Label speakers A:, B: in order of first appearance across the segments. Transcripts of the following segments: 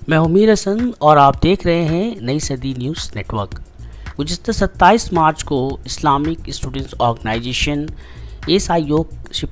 A: मैं उमीर हसन और आप देख रहे हैं नई सदी न्यूज़ नेटवर्क। गुज़िश्ता 27 मार्च को Islamic students organization SIO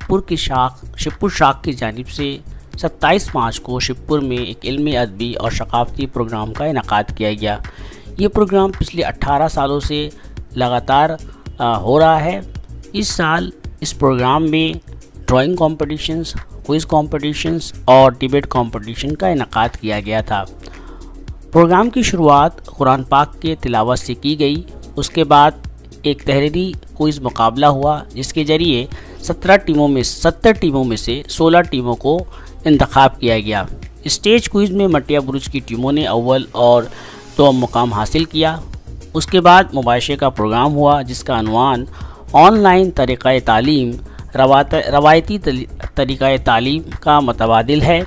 A: Shivpur शाख की जानिब से 27 मार्च को शिवपुर में एक इल्मी अदबी और सकाफ़ती प्रोग्राम का इनेकाद किया गया। ये प्रोग्राम पिछले 18 सालों से लगातार हो रहा है। इस साल इस प्रोग्राम में ड्राइंग कॉम्पिटिशन्स, क्विज़ कॉम्पिटिशन्स और डिबेट कॉम्पिटिशन का इनेकाद किया गया था। प्रोग्राम की शुरुआत कुरान पाक के तिलावत से की गई। उसके बाद एक तहरीरी क्विज़ मुकाबला हुआ जिसके ज़रिए 70 टीमों में से 16 टीमों को इंतखाब किया गया। स्टेज क्विज़ में मटिया बुरुज की टीमों ने अव्वल और दो मुकाम हासिल किया। उसके बाद मुबाशरे का प्रोग्राम हुआ जिसका अनवान ऑनलाइन तरीक़ा तालीम रवायती तरीक़ा तालीम का मुतबादिल है।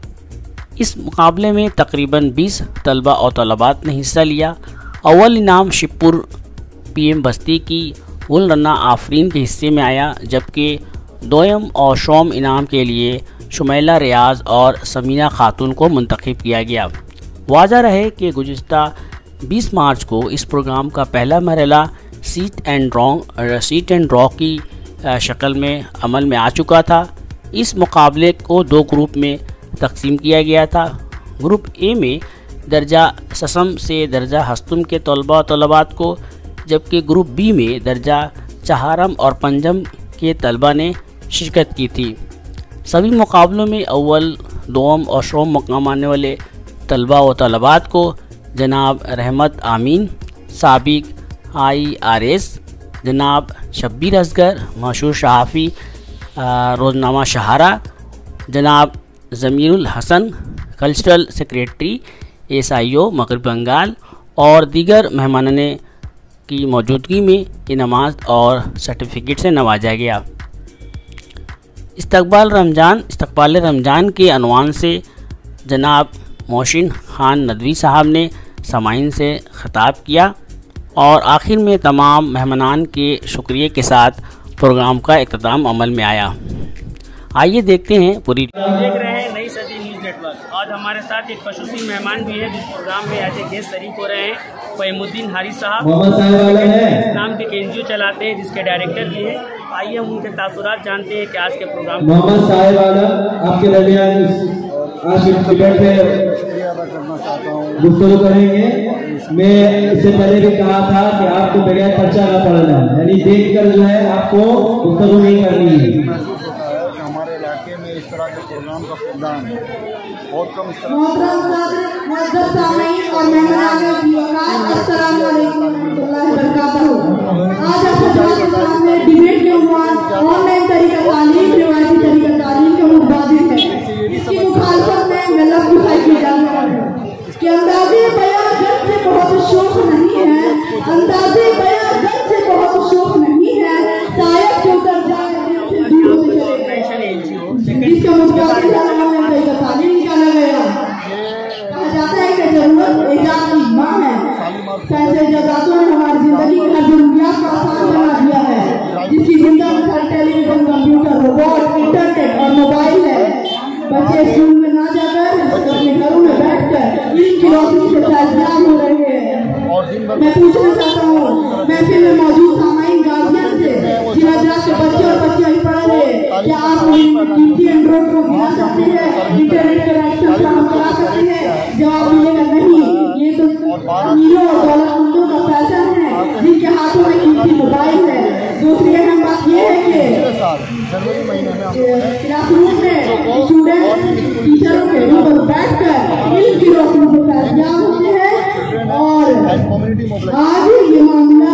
A: इस मुकाबले में तकरीबन 20 तलबा और तलबात ने हिस्सा लिया। अव्वल इनाम शिवपुर PM बस्ती की गुल रन्ना आफरीन के हिस्से में आया, जबकि दोयम और शोम इनाम के लिए शुमैला रियाज और समीना खातून को मुंतखब किया गया। वाज़ा रहे कि गुज़िश्ता 20 मार्च को इस प्रोग्राम का पहला मरहला सीट एंड ड्रॉ की शक्ल में अमल में आ चुका था। इस मुकाबले को दो ग्रुप में तकसीम किया गया था। ग्रुप A में दर्जा ससम से दर्जा हस्तुम के तलबा तलबात को, जबकि ग्रुप B में दर्जा चहारम और पंजम के तलबा ने शिरकत की थी। सभी मुकाबलों में अव्वल, दोम और शोम मुकाम आने वाले तलबा व तलबात को जनाब रहमत आमीन साबिक IRS, जनाब शब्बीर असगर मशहूर सहाफ़ी रोज़नामा शहारा, जनाब Zamirul Hasan cultural secretary SIO मग़रिब बंगाल और दीगर मेहमानों की मौजूदगी में इनामात और सर्टिफिकेट से नवाजा गया। इस्तकबाल रमज़ान के अनवान से जनाब मोहसिन खान नदवी साहब ने समाइन से ख़िताब किया और आखिर में तमाम मेहमानान के शुक्रिया के साथ प्रोग्राम का इख्तिताम अमल में आया। आइए देखते हैं पूरी।
B: देख रहे हैं नई सदी न्यूज़ नेटवर्क। आज हमारे साथ एक ख़ुसूसी मेहमान भी है जिस प्रोग्राम में एज ए गेस्ट शरीक हो रहे हैं। फ़हीमुद्दीन हारिस साहब नाम के NGO चलाते हैं जिसके डायरेक्टर भी हैं। आइए हम उनके तासुरात जानते हैं कि आज के प्रोग्राम
C: मोहम्मद साहिब आपके दरमियान गुफ्तगू करेंगे। मैं इससे पहले भी कहा था कि आपको बगैर पर्चा न पढ़ना, यानी देखकर जो है आपको गुफ्तगू नहीं करनी है।
D: हमारे इलाके में इस तरह के प्रोग्राम का प्रोग्राम बहुत कम
E: आज आपके डिबेट के ऑनलाइन तरीका तालीम रिवायती तरीका तालीम के मुताबिक है। इसकी मुखालफत में मैं लफ्ज़ बुखाई की जा रहा हूँ कि अंदाज़े बयां गन से बहुत शौक नहीं है, अंदाज़े बयां गन से बहुत शौक नहीं है, शायद जो उतर जाए दूर होते चले जिसका मुताबिक ऑनलाइन तरीका तालीम निकाला गया। कहा जाता है कि जरूरत ईजाद की माँ है। साइंस इजादातों ने हमारी जिंदगी की हर जरूरियात को आसान बना दिया है, जिसकी जिंदगी में टेलीविजन, कंप्यूटर, रोबोट, इंटरनेट और मोबाइल है। बच्चे स्कूल में ना जाकर अपने घरों में बैठकर इनकी रोशनी से ताज़ियाब हो रहे हैं। मैं पूछना चाहता हूँ महफिल में मौजूद सामाइन गार्जियन से जिन हज़रात के बच्चे और बच्चियाँ ही पढ़ रहे हैं, क्या आप उनकी एंड्रॉइड को गिरा सकते हैं, इंटरनेट कनेक्शन फराहम करा सकते हैं? जवाब मिलेगा नहीं। ये तो अमीरों और दौलतमंदों का फैशन है जिनके हाथों में कीमती मोबाइल है। दूसरी अहम बात यह है कि क्लासरूम में स्टूडेंट टीचरों के ऊपर बैठकर इनकी रोशनी से ताज़ियाब होते हैं और आज ये मामला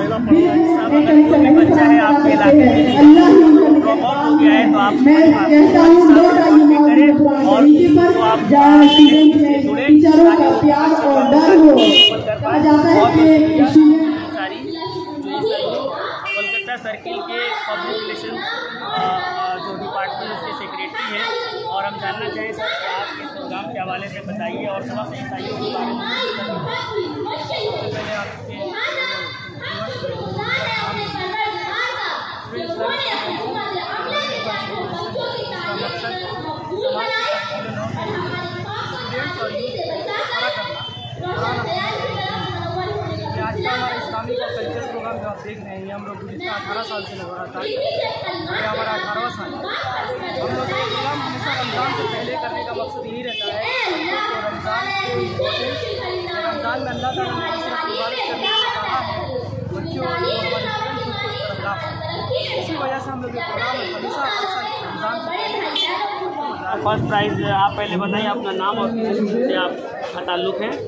E: अल्लाह मैं कहता हूँ लोग टीचरों का प्यार और डर हो। कहा जाता है कि
B: कोलकाता सर्किल के पब्लिक रिलेशन जो डिपार्टमेंट उसके सेक्रेटरी हैं और हम जानना चाहें सर कि आज के प्रोग्राम के हवाले से बताइए और थोड़ा सा SIO के बारे में स्टूडेंट्स और यूथ को खड़ा करना आज का हमारा इस्लामिक और कल्चरल प्रोग्राम जो आप देख रहे हैं ये हम लोग गुज़िश्ता 18 साल से लगा रहा था। ये हमारा 18वां साल है। हम लोग ये प्रोग्राम हमेशा रमज़ान से पहले करने का मकसद यही रहता है तो रमज़ान में अल्लाह ताला ने सिर्फ इबादत करने को कहा है, बच्चों और हमारे स्टूडेंट्स उसको उस तरफ ला पाएं। इसी वजह से हम लोग ये प्रोग्राम हमेशा रमज़ान से
A: फर्स्ट प्राइज़ आप पहले बताइए अपना नाम और किस स्कूल से आपका ताल्लुक़ है।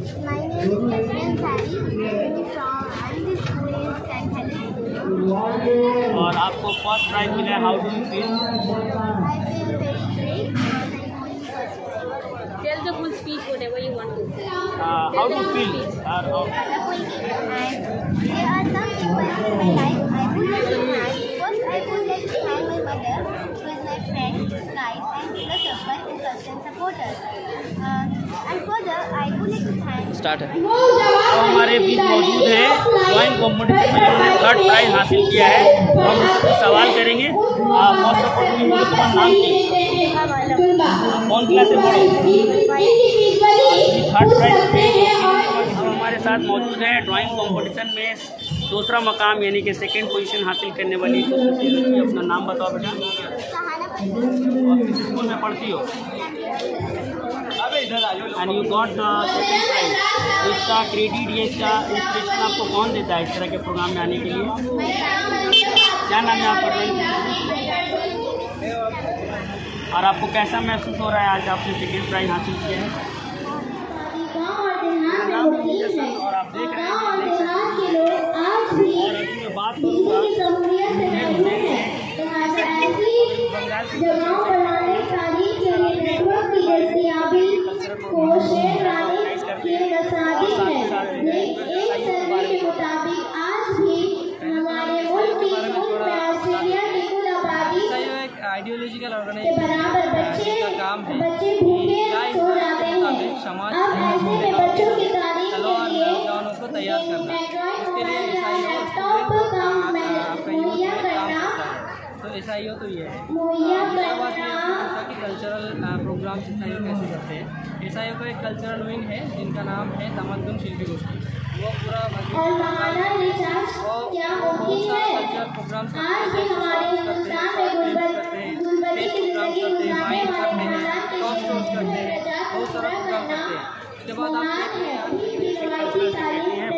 A: और आपको फर्स्ट प्राइज़ मिला है, how do you feel?
F: Tell the full speech, whatever you want to say.
A: How do you feel?
F: And there are some people in my life I would like to thank. First, I would like to thank my mother, who is my friend, guide, and plus husband who trust and support us. And further, I would like to thank.
A: Start है। तो हमारे बीच मौजूद हैं drawing competition में जिन्होंने third prize हासिल किया है। तो हम उससे सवाल करेंगे। फर्स्ट ऑफ ऑल तुम्हारा नाम क्या? कौन क्लास से पढ़ो? Third prize. हम हमारे साथ मौजूद हैं ड्राइंग कंपटीशन में दूसरा मकाम यानी कि सेकंड पोजीशन हासिल करने वाली लड़की। अपना नाम बताओ बेटा। और किस स्कूल में पढ़ती हो? And you got the second prize. तो इसका क्रेडिट या इसका इंस्पिरेशन आपको कौन देता है इस तरह के प्रोग्राम में आने के लिए? क्या नाम है आपका ड्राइंग? और आपको कैसा महसूस हो रहा है आज आपने सेकंड प्राइज हासिल किया है? और आप देख रहे हैं और अभी मैं बात करूँगा आइडियोलॉजिकल ऑर्गेनाइजेशन का काम है समाज और नौजवानों को तैयार करना। इसके लिए ईसाइयों आपका यूथ में काम करता है। तो ईसाइयों तो ये है। दूसरा बात ये है कि कल्चरल प्रोग्राम ईसाइयों कैसे करते हैं। ईसाइयों का एक कल्चरल विंग है जिनका नाम है तमद्दुन शिल्पी गोष्ठी। वो पूरा बहुत सारा कल्चरल प्रोग्राम करते हैं, स्टेज प्रोग्राम करते हैं, वाइन करते हैं, टॉक शोज करते हैं, बहुत सारा प्रोग्राम करते हैं। उसके बाद आप